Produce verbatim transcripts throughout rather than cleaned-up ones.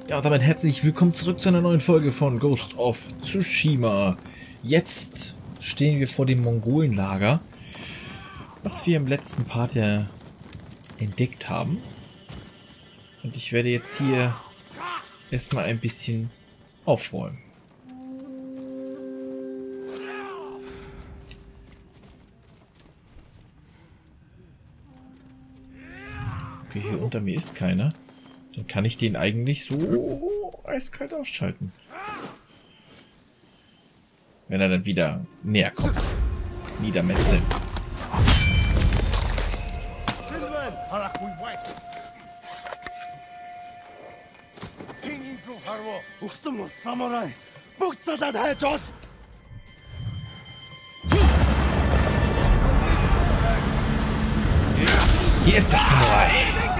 Ja, damit herzlich willkommen zurück zu einer neuen Folge von Ghost of Tsushima. Jetzt stehen wir vor dem Mongolenlager, was wir im letzten Part ja entdeckt haben. Und ich werde jetzt hier erstmal ein bisschen aufräumen. Okay, hier unter mir ist keiner. Dann kann ich den eigentlich so eiskalt ausschalten. Wenn er dann wieder näher kommt. Niedermetzeln. Hier ist das Samurai.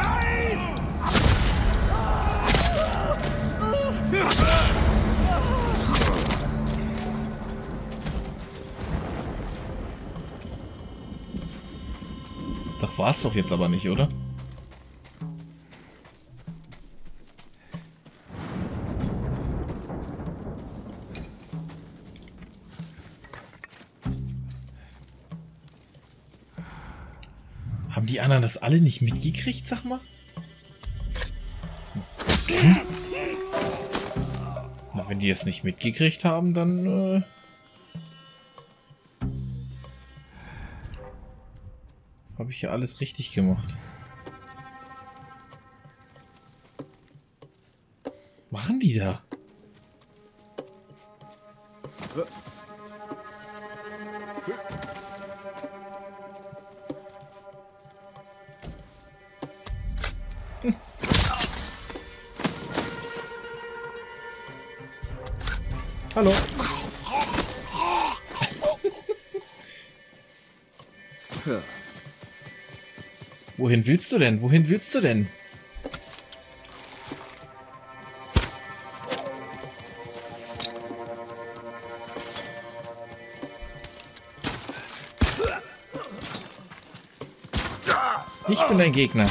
Doch war's doch jetzt aber nicht, oder? Haben die anderen das alle nicht mitgekriegt, sag mal? Hm? Na, wenn die es nicht mitgekriegt haben, dann... Äh habe ich ja alles richtig gemacht. Machen die da? Hm. Hallo. Wohin willst du denn? Wohin willst du denn? Ich bin dein Gegner.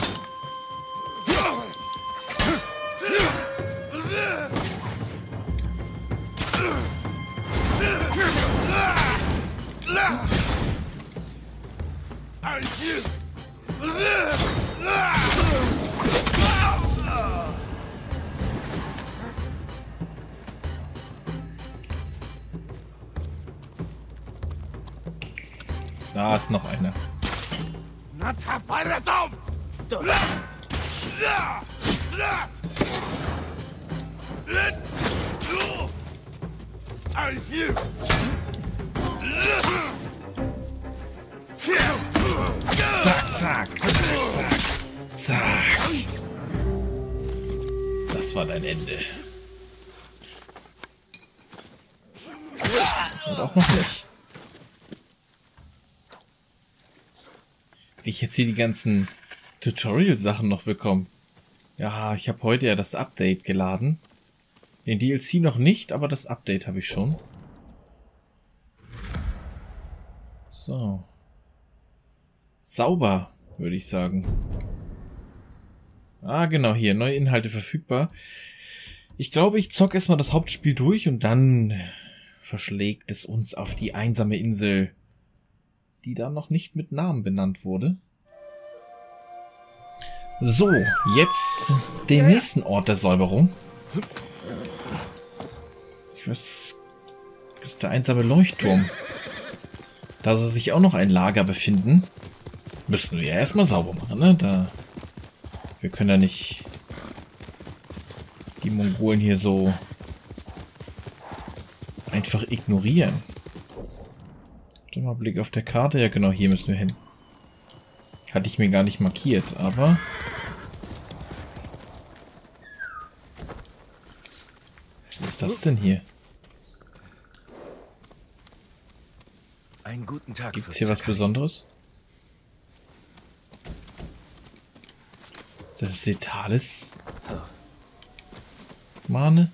Da ist noch einer. Zack, zack, zack, zack, zack. Das war dein Ende. Und auch noch nicht. Wie ich jetzt hier die ganzen Tutorial-Sachen noch bekomme. Ja, ich habe heute ja das Update geladen. Den D L C noch nicht, aber das Update habe ich schon. So. Sauber, würde ich sagen. Ah, genau, hier. Neue Inhalte verfügbar. Ich glaube, ich zocke erstmal das Hauptspiel durch und dann verschlägt es uns auf die einsame Insel, die da noch nicht mit Namen benannt wurde. So, jetzt den nächsten Ort der Säuberung. Ich weiß, das ist der einsame Leuchtturm. Da soll sich auch noch ein Lager befinden. Müssen wir ja erstmal sauber machen, ne? Da, wir können ja nicht die Mongolen hier so einfach ignorieren. Mal Blick auf der Karte. Ja, genau, hier müssen wir hin. Hatte ich mir gar nicht markiert, aber... Was ist das denn hier? Einen guten Tag. Gibt es hier was Besonderes? Ist das Setalis? Mane?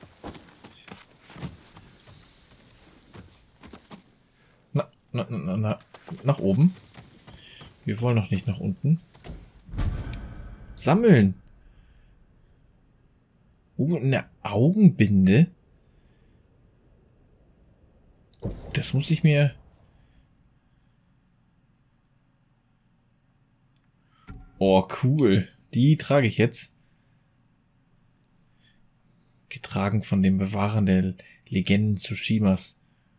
Na, na, na, na, nach oben? Wir wollen noch nicht nach unten. Sammeln! Oh, eine Augenbinde. Das muss ich mir... Oh, cool. Die trage ich jetzt. Getragen von dem Bewahrer der Legenden Tsushimas.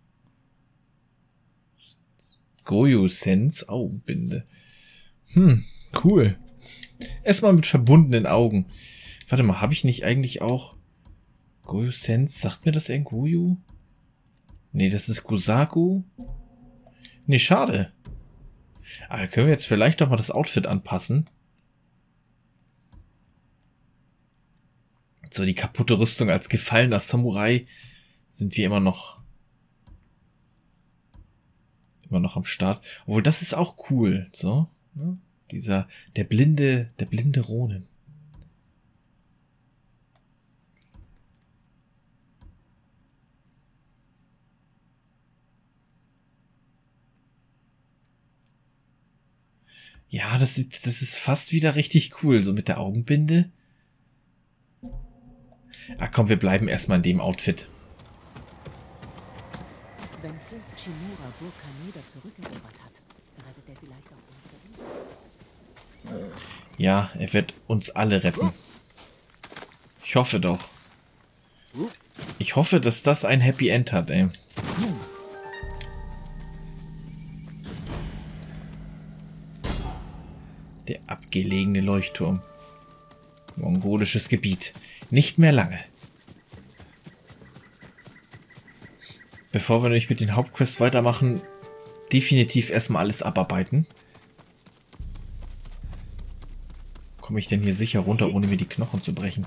Goyo-Sense Augenbinde. Hm, cool. Erstmal mit verbundenen Augen. Warte mal, habe ich nicht eigentlich auch... Goyo-Sense, sagt mir das irgendwo? Goyo? Nee, das ist Gosaku. Nee, schade. Aber können wir jetzt vielleicht doch mal das Outfit anpassen? So, die kaputte Rüstung als gefallener Samurai sind wir immer noch immer noch am Start. Obwohl, das ist auch cool. So, ne? Dieser, der blinde, der blinde Ronin. Ja, das ist, das ist fast wieder richtig cool, so mit der Augenbinde. Ah komm, wir bleiben erstmal in dem Outfit. Wenn Fürst Shimura Burg Kaneda zurückerobert hat, rettet er vielleicht auch unsere Insel. Ja, er wird uns alle retten. Ich hoffe doch. Ich hoffe, dass das ein Happy End hat, ey. Der abgelegene Leuchtturm. Mongolisches Gebiet. Nicht mehr lange. Bevor wir nämlich mit den Hauptquests weitermachen, definitiv erstmal alles abarbeiten. Komme ich denn hier sicher runter, ohne mir die Knochen zu brechen?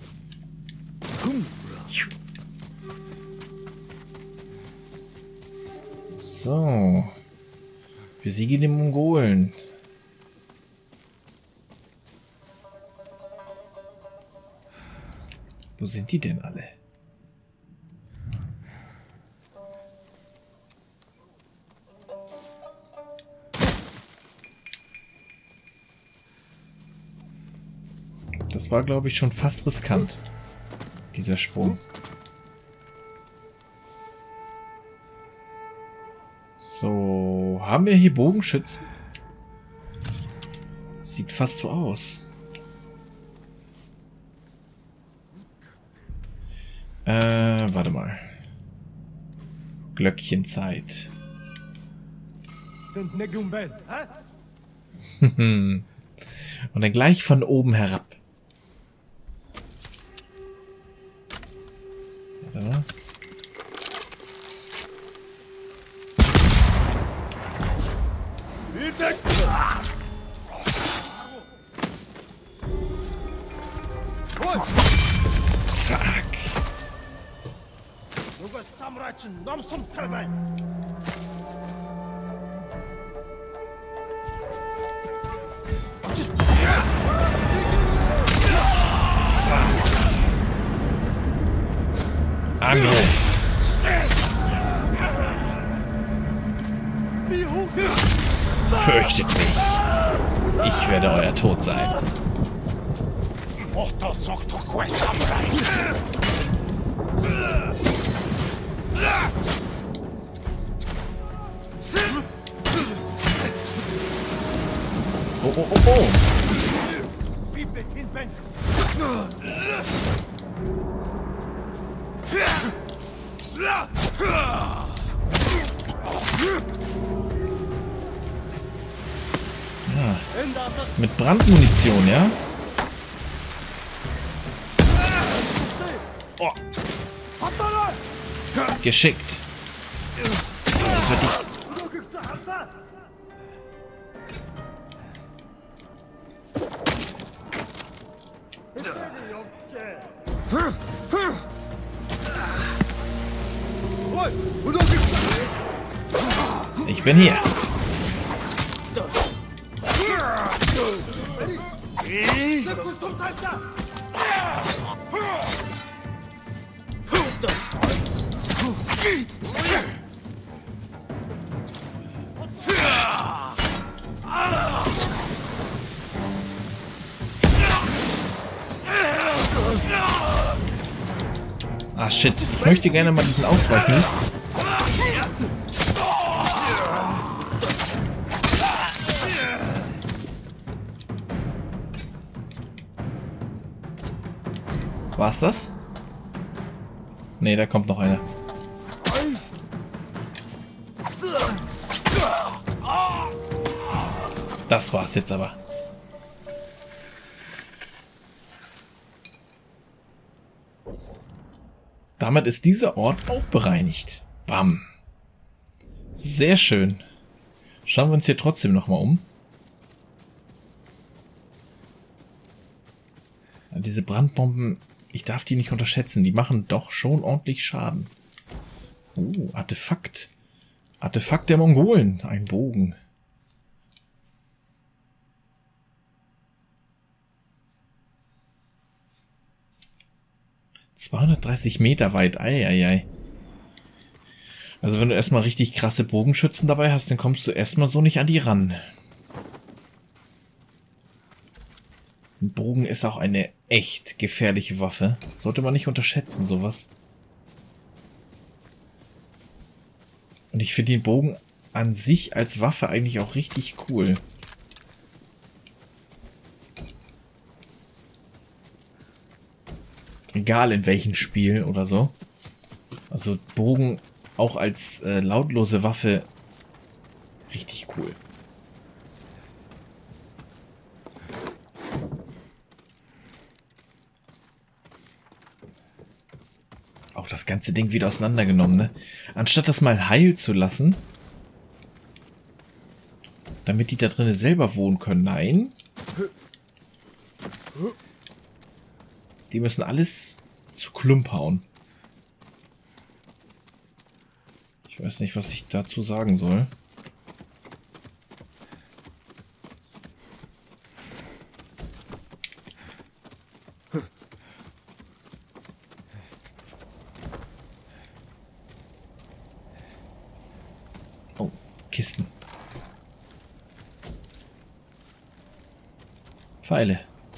So. Besiege den Mongolen. Wo sind die denn alle? Das war, glaube ich, schon fast riskant, dieser Sprung. So, haben wir hier Bogenschützen? Sieht fast so aus. Äh, warte mal. Glöckchenzeit. Und dann gleich von oben herab. Warte mal. Zack. Zack. Angriff. Fürchtet mich. Ich werde euer Tod sein. Oh, oh, oh, oh. Ja. Mit Brandmunition, ja? Oh. Geschickt. Das wird dich... Ich bin hier. Ah, shit. Ich möchte gerne mal diesen ausweichen. War's das? Nee, da kommt noch einer. Das war's jetzt aber. Damit ist dieser Ort auch bereinigt. Bam. Sehr schön. Schauen wir uns hier trotzdem nochmal um. Diese Brandbomben, ich darf die nicht unterschätzen. Die machen doch schon ordentlich Schaden. Oh, Artefakt. Artefakt der Mongolen. Ein Bogen. zweihundertdreißig Meter weit. Eieiei. Also wenn du erstmal richtig krasse Bogenschützen dabei hast, dann kommst du erstmal so nicht an die ran. Ein Bogen ist auch eine echt gefährliche Waffe. Sollte man nicht unterschätzen, sowas. Und ich finde den Bogen an sich als Waffe eigentlich auch richtig cool. Egal in welchen Spielen oder so. Also Bogen auch als äh, lautlose Waffe richtig cool. Auch das ganze Ding wieder auseinandergenommen, ne? Anstatt das mal heil zu lassen, damit die da drinnen selber wohnen können. Nein. Die müssen alles zu Klump hauen. Ich weiß nicht, was ich dazu sagen soll. Oh, Kisten. Pfeile.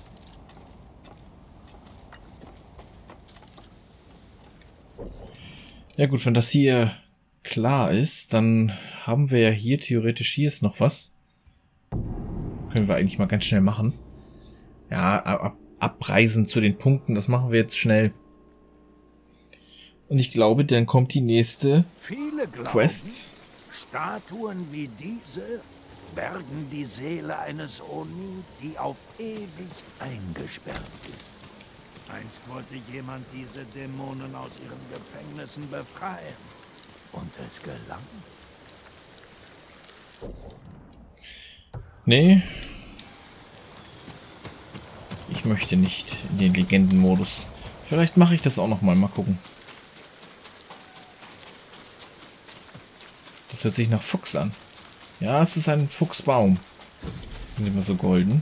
Ja gut, wenn das hier klar ist, dann haben wir ja hier theoretisch, hier ist noch was. Können wir eigentlich mal ganz schnell machen. Ja, ab, abreisen zu den Punkten, das machen wir jetzt schnell. Und ich glaube, dann kommt die nächste Viele glauben, Quest. Statuen wie diese bergen die Seele eines Oni, die auf ewig eingesperrt ist. Einst wollte jemand diese Dämonen aus ihren Gefängnissen befreien. Und es gelang. Nee. Ich möchte nicht in den Legendenmodus. Vielleicht mache ich das auch noch mal. Mal gucken. Das hört sich nach Fuchs an. Ja, es ist ein Fuchsbaum. Das sind immer so golden.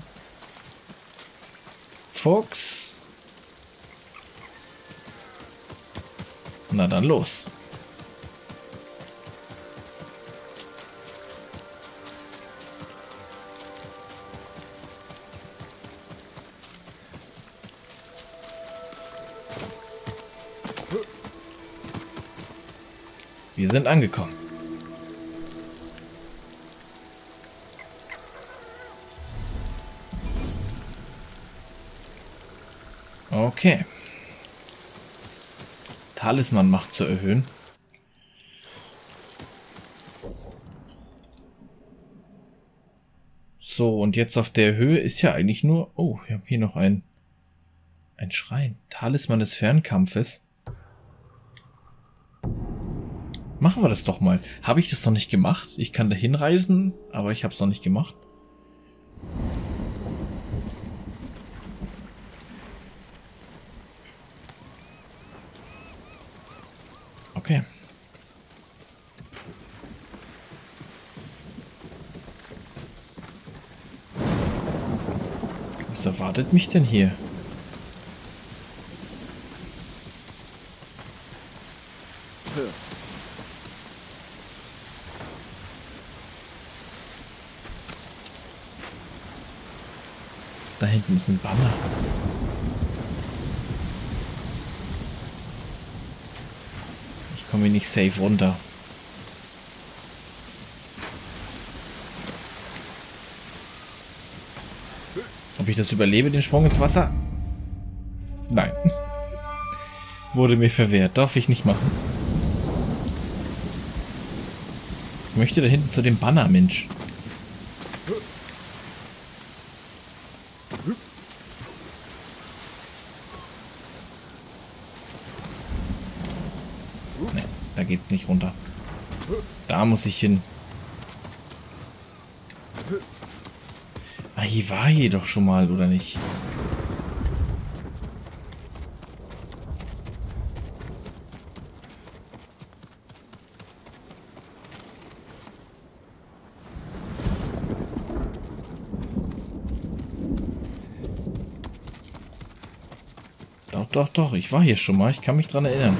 Fuchs. Na dann los. Wir sind angekommen. Okay. Talisman-Macht zu erhöhen. So, und jetzt auf der Höhe ist ja eigentlich nur... Oh, wir haben hier noch ein, ein Schrein. Talisman des Fernkampfes. Machen wir das doch mal. Habe ich das noch nicht gemacht? Ich kann da hinreisen, aber ich habe es noch nicht gemacht. Okay. Was erwartet mich denn hier? Da hinten ist ein Banner. komme ich nicht safe runter. Ob ich das überlebe, den Sprung ins Wasser? Nein. Wurde mir verwehrt. Darf ich nicht machen. Ich möchte da hinten zu dem Banner, Mensch. Ne, da geht's nicht runter. Da muss ich hin. Ah, hier war hier doch schon mal, oder nicht? Doch, doch, doch. Ich war hier schon mal. Ich kann mich dran erinnern.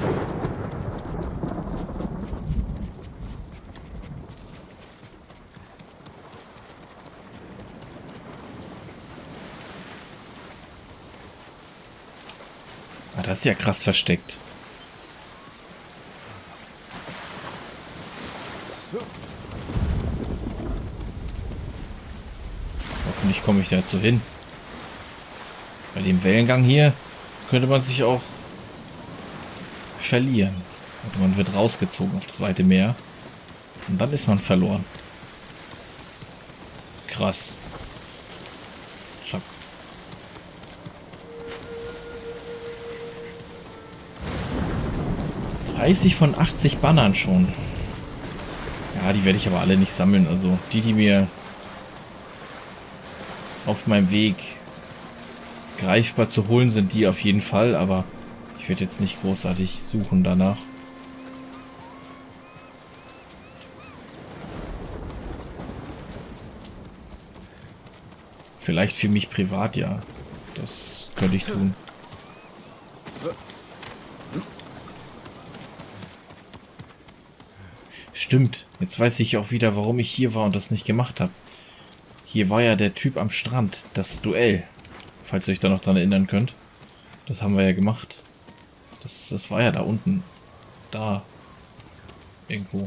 Ah, das ist ja krass versteckt. Hoffentlich komme ich dazu hin. Bei dem Wellengang hier könnte man sich auch verlieren. Und man wird rausgezogen auf das weite Meer. Und dann ist man verloren. Krass. Zack. dreißig von achtzig Bannern schon. Ja, die werde ich aber alle nicht sammeln. Also die, die mir auf meinem Weg greifbar zu holen sind, die auf jeden Fall. Aber ich werde jetzt nicht großartig suchen danach. Vielleicht für mich privat, ja. Das könnte ich tun. Stimmt. Jetzt weiß ich auch wieder, warum ich hier war und das nicht gemacht habe. Hier war ja der Typ am Strand. Das Duell. Falls ihr euch da noch dran erinnern könnt. Das haben wir ja gemacht. Das, das war ja da unten. Da. Irgendwo.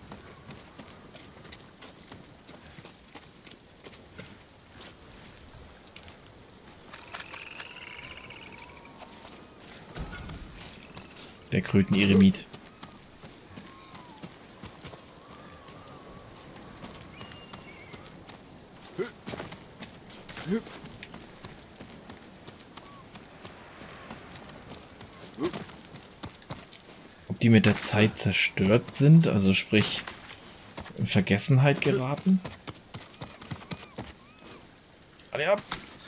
Der Kröten-Eremit. Ob die mit der Zeit zerstört sind, also sprich in Vergessenheit geraten? Alle ab!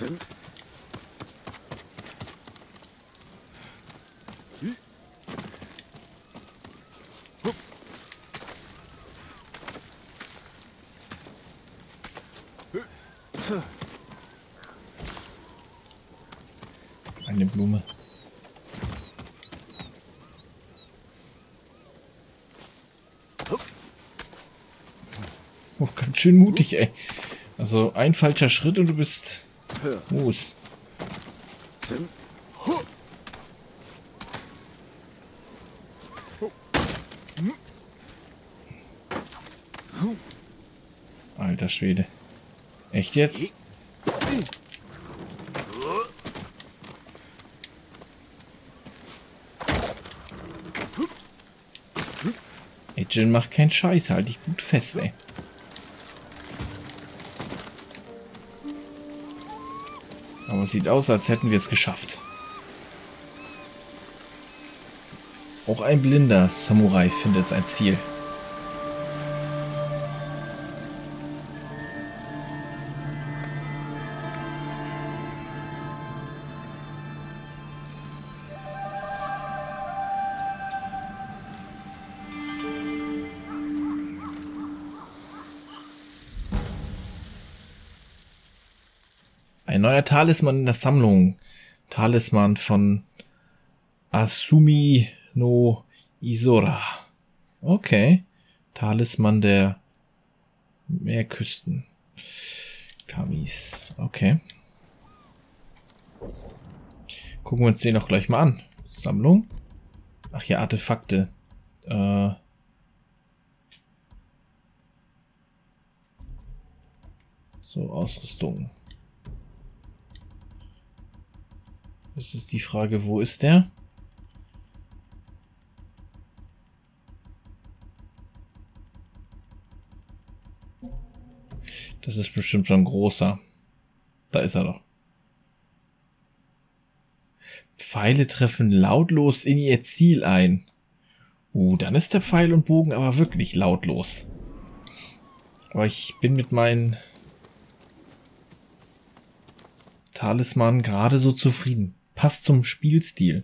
Eine Blume. Oh, ganz schön mutig, ey. Also ein falscher Schritt und du bist Moos. Alter Schwede. Echt jetzt? Ey, Jin macht keinen Scheiß, halt dich gut fest, ey. Aber es sieht aus, als hätten wir es geschafft. Auch ein blinder Samurai findet sein Ziel. Ein neuer Talisman in der Sammlung. Talisman von Asumi no Isora. Okay. Talisman der Meerküsten. Kamis. Okay. Gucken wir uns den auch gleich mal an. Sammlung. Ach ja, Artefakte. Äh... So, Ausrüstung. Das ist die Frage, wo ist der? Das ist bestimmt so ein großer. Da ist er doch. Pfeile treffen lautlos in ihr Ziel ein. Uh, dann ist der Pfeil und Bogen aber wirklich lautlos. Aber ich bin mit meinen Talisman gerade so zufrieden. Passt zum Spielstil.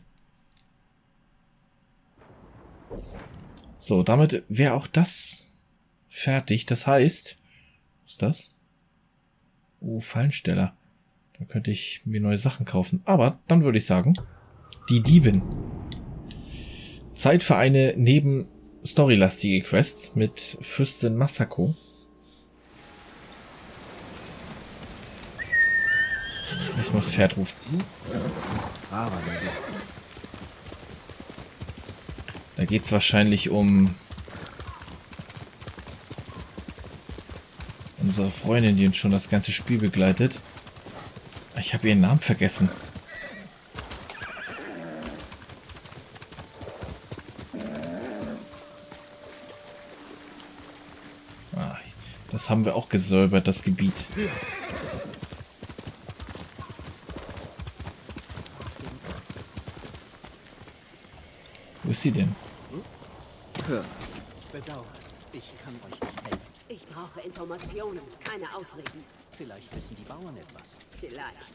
So, damit wäre auch das fertig. Das heißt, was ist das? Oh, Fallensteller. Da könnte ich mir neue Sachen kaufen. Aber dann würde ich sagen, die Diebin. Zeit für eine neben-storylastige Quest mit Fürstin Masako. Ich muss das Pferd rufen. Da geht es wahrscheinlich um unsere Freundin, die uns schon das ganze Spiel begleitet. Ich habe ihren Namen vergessen. Ah, das haben wir auch gesäubert, das Gebiet. Wo ist sie denn? Bedauern, ich kann euch nicht helfen. Ich brauche Informationen, keine Ausreden. Vielleicht wissen die Bauern etwas. Vielleicht.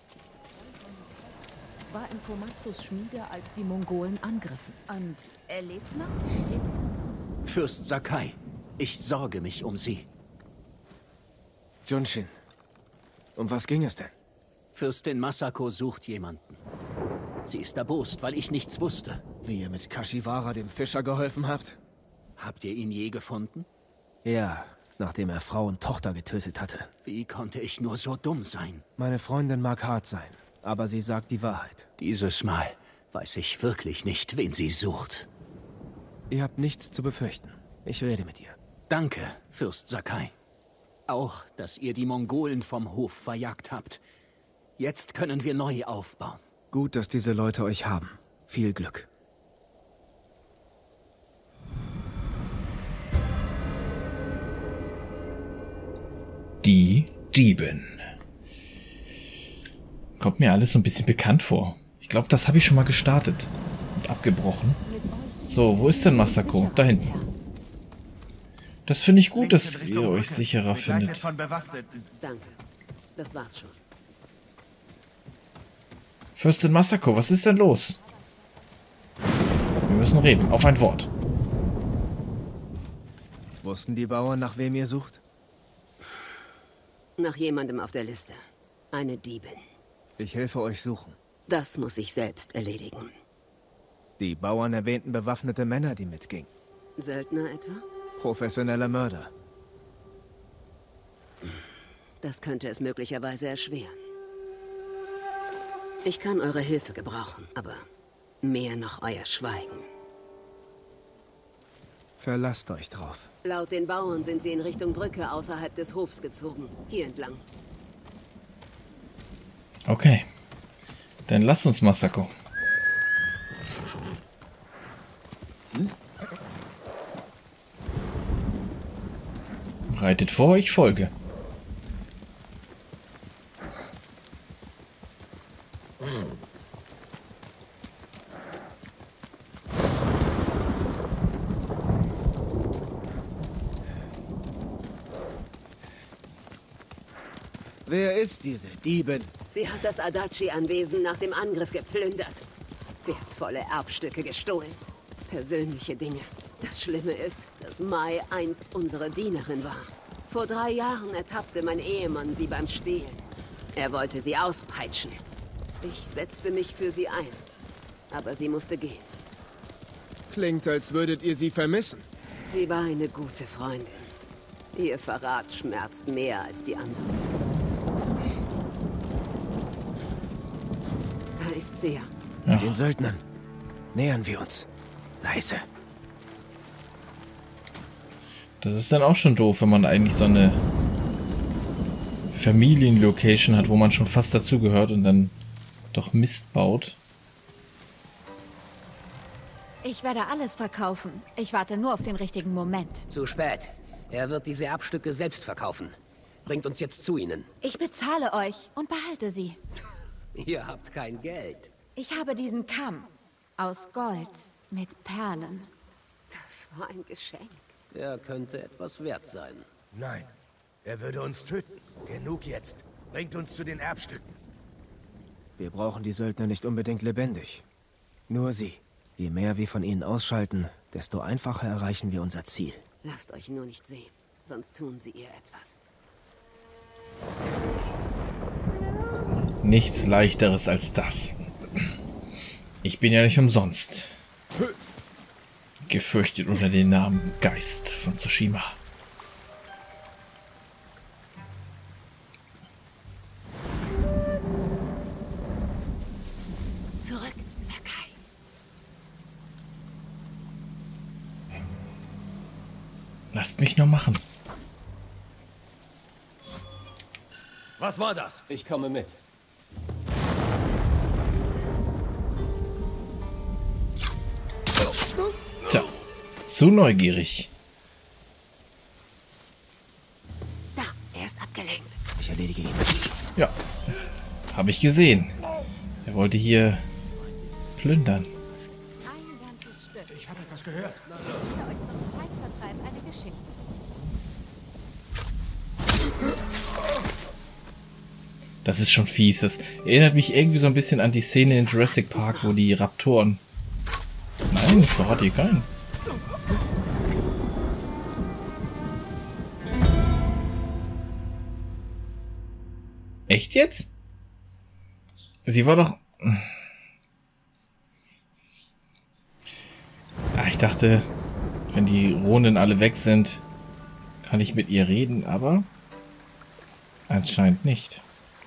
War in Komatsus Schmiede, als die Mongolen angriffen. Und er lebt noch? Fürst Sakai, ich sorge mich um sie. Junshin, um was ging es denn? Fürstin Masako sucht jemanden. Sie ist erbost, weil ich nichts wusste. Wie ihr mit Kashiwara, dem Fischer, geholfen habt? Habt ihr ihn je gefunden? Ja, nachdem er Frau und Tochter getötet hatte. Wie konnte ich nur so dumm sein? Meine Freundin mag hart sein, aber sie sagt die Wahrheit. Dieses Mal weiß ich wirklich nicht, wen sie sucht. Ihr habt nichts zu befürchten. Ich rede mit ihr. Danke, Fürst Sakai. Auch, dass ihr die Mongolen vom Hof verjagt habt. Jetzt können wir neu aufbauen. Gut, dass diese Leute euch haben. Viel Glück. Die Diebin. Kommt mir alles so ein bisschen bekannt vor. Ich glaube, das habe ich schon mal gestartet und abgebrochen. So, wo ist denn Masako? Da hinten. Das finde ich gut, dass ihr euch sicherer findet. Danke. Das war's schon. Fürstin Masako, was ist denn los? Wir müssen reden. Auf ein Wort. Wussten die Bauern, nach wem ihr sucht? Nach jemandem auf der Liste. Eine Diebin. Ich helfe euch suchen. Das muss ich selbst erledigen. Die Bauern erwähnten bewaffnete Männer, die mitgingen. Söldner etwa? Professioneller Mörder. Das könnte es möglicherweise erschweren. Ich kann eure Hilfe gebrauchen, aber mehr noch euer Schweigen. Verlasst euch drauf. Laut den Bauern sind sie in Richtung Brücke außerhalb des Hofs gezogen. Hier entlang. Okay. Dann lasst uns, Masako. Reitet vor, ich folge. Wer ist diese Diebin? Sie hat das Adachi-Anwesen nach dem Angriff geplündert. Wertvolle Erbstücke gestohlen. Persönliche Dinge. Das Schlimme ist, dass Mai einst unsere Dienerin war. Vor drei Jahren ertappte mein Ehemann sie beim Stehlen. Er wollte sie auspeitschen. Ich setzte mich für sie ein. Aber sie musste gehen. Klingt, als würdet ihr sie vermissen. Sie war eine gute Freundin. Ihr Verrat schmerzt mehr als die anderen. Da ist sie ja. Ja. Den Söldnern nähern wir uns. Leise. Das ist dann auch schon doof, wenn man eigentlich so eine Familienlocation hat, wo man schon fast dazugehört und dann doch Mist baut. Ich werde alles verkaufen. Ich warte nur auf den richtigen Moment. Zu spät. Er wird diese Erbstücke selbst verkaufen. Bringt uns jetzt zu ihnen. Ich bezahle euch und behalte sie. Ihr habt kein Geld. Ich habe diesen Kamm aus Gold mit Perlen. Das war ein Geschenk. Er könnte etwas wert sein. Nein, er würde uns töten. Genug jetzt. Bringt uns zu den Erbstücken. Wir brauchen die Söldner nicht unbedingt lebendig. Nur sie. Je mehr wir von ihnen ausschalten, desto einfacher erreichen wir unser Ziel. Lasst euch nur nicht sehen, sonst tun sie ihr etwas. Nichts Leichteres als das. Ich bin ja nicht umsonst gefürchtet unter dem Namen Geist von Tsushima. Zurück, Sakai. Lasst mich nur machen. Was war das? Ich komme mit. Tja, zu neugierig. Da, er ist abgelenkt. Ich erledige ihn. Ja, habe ich gesehen. Er wollte hier plündern. Ein ganzes Stück. Ich habe etwas gehört. Ich erzähle euch zum Zeitvertreib eine Geschichte. Das ist schon fies. Das erinnert mich irgendwie so ein bisschen an die Szene in Jurassic Park, wo die Raptoren... Nein, das verrate hier keinen. Echt jetzt? Sie war doch... Ja, ich dachte, wenn die Ronin alle weg sind, kann ich mit ihr reden, aber anscheinend nicht.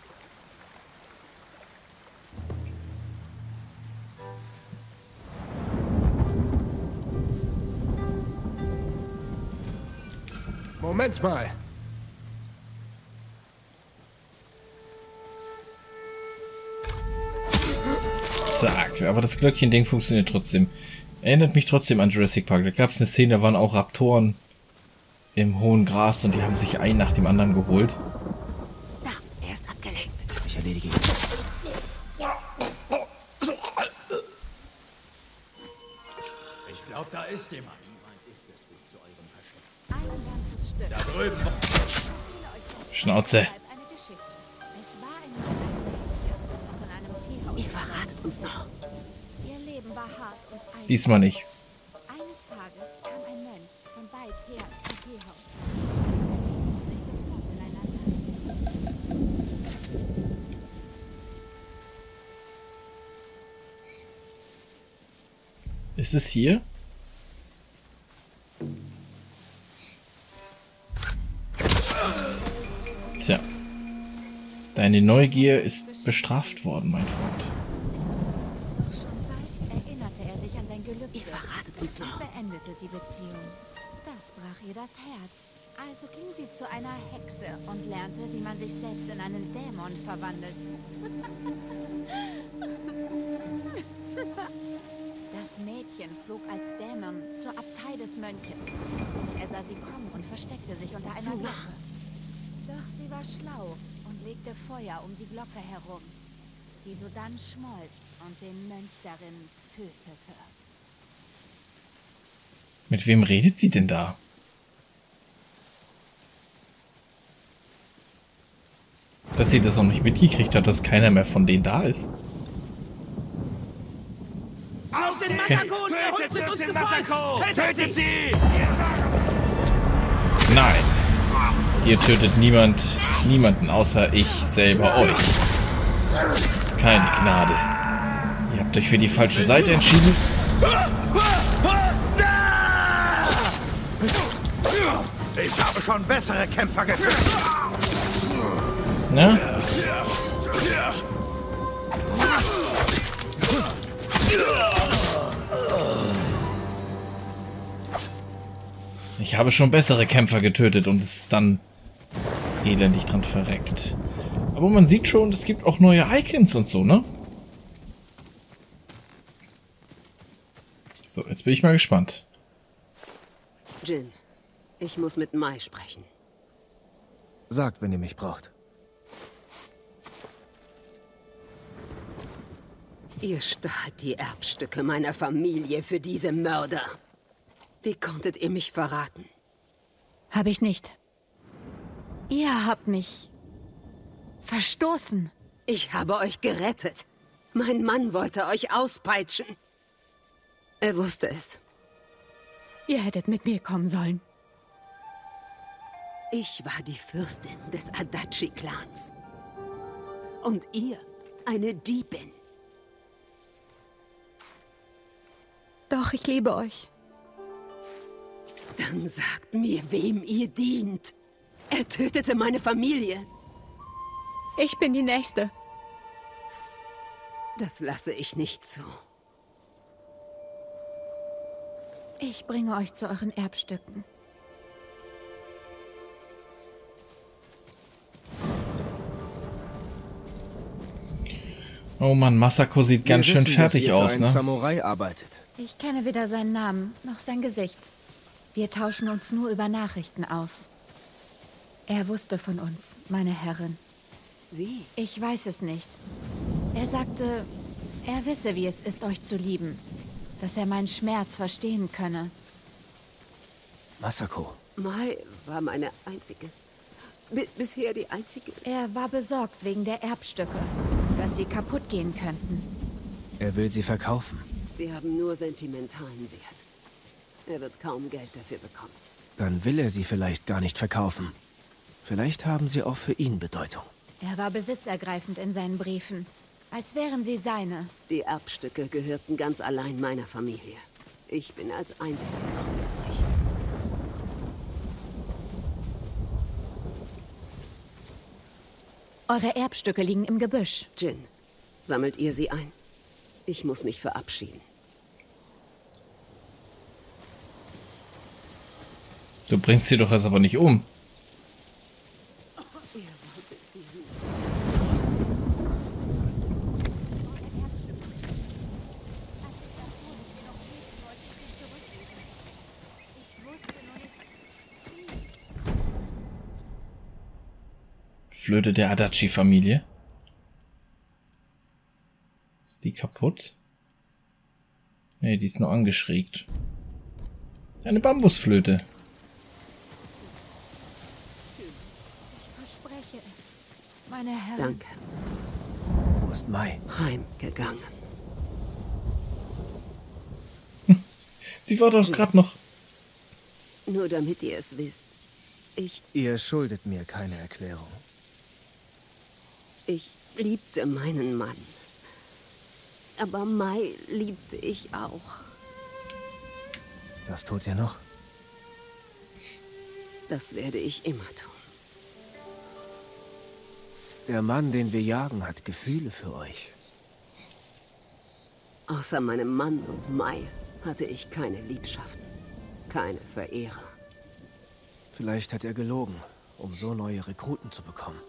Moment mal. Zack, aber das Glöckchen-Ding funktioniert trotzdem. Erinnert mich trotzdem an Jurassic Park. Da gab es eine Szene, da waren auch Raptoren im hohen Gras und die haben sich einen nach dem anderen geholt. Da, er ist abgelenkt. Ich erledige ihn. Ich glaube, da ist jemand. Ein ganzes Stück. Da drüben. Schnauze. Eine Geschichte. Es war ein Mädchen, das in einem Teehaus Ihr verratet uns noch. Ihr Leben war hart und einsam. Diesmal nicht. Eines Tages kam ein Mönch von weit her zum Teehaus. Sie verliebten sich sofort ineinander. Ist es hier? Tja. Deine Neugier ist bestraft worden, mein Freund. Doch schon bald erinnerte er sich an sein Gelübde. Ihr verratet uns noch. Und beendete die Beziehung. Das brach ihr das Herz. Also ging sie zu einer Hexe und lernte, wie man sich selbst in einen Dämon verwandelt. Das Mädchen flog als Dämon zur Abtei des Mönches. Er sah sie kommen und versteckte sich unter einer Zu nah. Glocke. Doch sie war schlau und legte Feuer um die Glocke herum, die sodann schmolz und den Mönch darin tötete. Mit wem redet sie denn da? Dass sie das noch nicht mitgekriegt hat, dass keiner mehr von denen da ist. Aus den Okay. Masako! Tötet den Masako! Tötet sie! Nein. Ihr tötet niemand, niemanden außer ich selber euch. Keine Gnade. Ihr habt euch für die falsche Seite entschieden. Ich habe schon bessere Kämpfer getötet. Na? Ich habe schon bessere Kämpfer getötet und es ist dann elendig dran verreckt. Aber man sieht schon, es gibt auch neue Icons und so, ne? So, jetzt bin ich mal gespannt. Jin, ich muss mit Mai sprechen. Sagt, wenn ihr mich braucht. Ihr stahlt die Erbstücke meiner Familie für diese Mörder. Wie konntet ihr mich verraten? Habe ich nicht. Ihr habt mich verstoßen. Ich habe euch gerettet. Mein Mann wollte euch auspeitschen. Er wusste es. Ihr hättet mit mir kommen sollen. Ich war die Fürstin des Adachi-Clans. Und ihr eine Diebin. Doch, ich liebe euch. Dann sagt mir, wem ihr dient. Er tötete meine Familie. Ich bin die Nächste. Das lasse ich nicht zu. Ich bringe euch zu euren Erbstücken. Oh Mann, Masako sieht ganz Wir schön wissen, fertig dass ihr für aus, einen ne? Samurai arbeitet. Ich kenne weder seinen Namen noch sein Gesicht. Wir tauschen uns nur über Nachrichten aus. Er wusste von uns, meine Herrin. Wie? Ich weiß es nicht. Er sagte, er wisse, wie es ist, euch zu lieben. Dass er meinen Schmerz verstehen könne. Masako. Mai war meine einzige... B bisher die einzige... Er war besorgt wegen der Erbstücke, dass sie kaputt gehen könnten. Er will sie verkaufen. Sie haben nur sentimentalen Wert. Er wird kaum Geld dafür bekommen. Dann will er sie vielleicht gar nicht verkaufen. Vielleicht haben sie auch für ihn Bedeutung. Er war besitzergreifend in seinen Briefen, als wären sie seine. Die Erbstücke gehörten ganz allein meiner Familie. Ich bin als Einzige noch übrig. Eure Erbstücke liegen im Gebüsch. Jin, sammelt ihr sie ein? Ich muss mich verabschieden. Du bringst sie doch jetzt aber nicht um. Flöte der Adachi-Familie. Ist die kaputt? Nee, die ist nur angeschrägt. Eine Bambusflöte. Ich verspreche es, meine Herren. Danke. Wo ist Mai? Heimgegangen. Sie war doch gerade noch... Nur damit ihr es wisst. Ich, Ihr schuldet mir keine Erklärung. ich liebte meinen Mann. Aber Mai liebte ich auch. Was tut ihr noch? Das werde ich immer tun. Der Mann, den wir jagen, hat Gefühle für euch. Außer meinem Mann und Mai hatte ich keine Liebschaften. Keine Verehrer. Vielleicht hat er gelogen, um so neue Rekruten zu bekommen.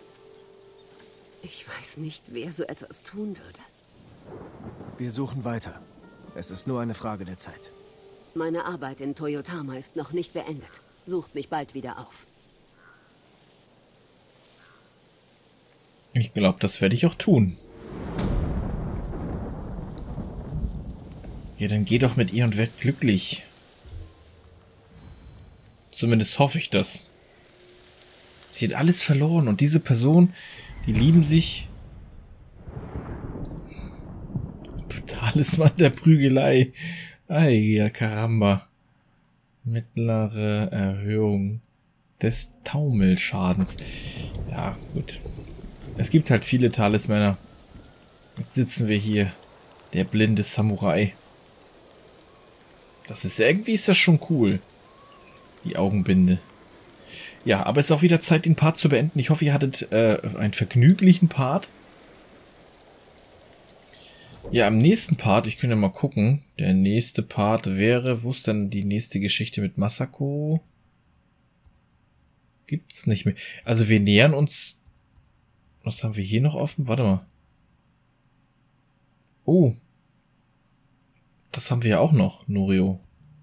Ich weiß nicht, wer so etwas tun würde. Wir suchen weiter. Es ist nur eine Frage der Zeit. Meine Arbeit in Toyotama ist noch nicht beendet. Sucht mich bald wieder auf. Ich glaube, das werde ich auch tun. Ja, dann geh doch mit ihr und werd glücklich. Zumindest hoffe ich das. Sie hat alles verloren und diese Person, die lieben sich. Talisman der Prügelei. Ay, ja, Karamba. Mittlere Erhöhung des Taumelschadens. Ja, gut. Es gibt halt viele Talismänner. Jetzt sitzen wir hier. Der blinde Samurai. Das ist irgendwie ist das schon cool. Die Augenbinde. Ja, aber es ist auch wieder Zeit, den Part zu beenden. Ich hoffe, ihr hattet äh, einen vergnüglichen Part. Ja, am nächsten Part, ich könnte mal gucken. Der nächste Part wäre, wo ist denn die nächste Geschichte mit Masako? Gibt's nicht mehr. Also wir nähern uns. Was haben wir hier noch offen? Warte mal. Oh. Das haben wir ja auch noch, Norio.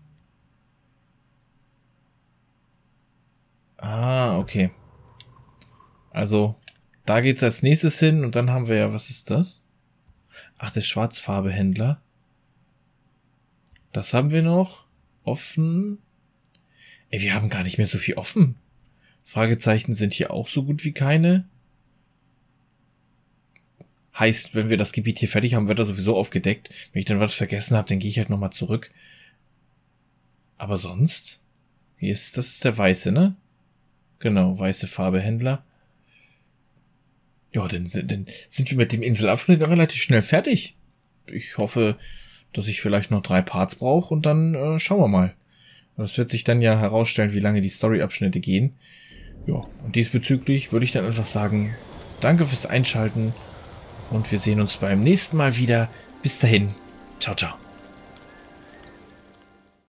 Ah, okay. Also, da geht's als nächstes hin und dann haben wir ja, was ist das? Ach, der Schwarzfarbehändler. Das haben wir noch offen. Ey, wir haben gar nicht mehr so viel offen. Fragezeichen sind hier auch so gut wie keine. Heißt, wenn wir das Gebiet hier fertig haben, wird er sowieso aufgedeckt. Wenn ich dann was vergessen habe, dann gehe ich halt nochmal zurück. Aber sonst? Hier ist, das ist der weiße, ne? Genau, weiße Farbehändler. Ja, dann, dann sind wir mit dem Inselabschnitt relativ schnell fertig. Ich hoffe, dass ich vielleicht noch drei Parts brauche und dann äh, schauen wir mal. Das wird sich dann ja herausstellen, wie lange die Story-Abschnitte gehen. Ja, und diesbezüglich würde ich dann einfach sagen, danke fürs Einschalten und wir sehen uns beim nächsten Mal wieder. Bis dahin, ciao, ciao.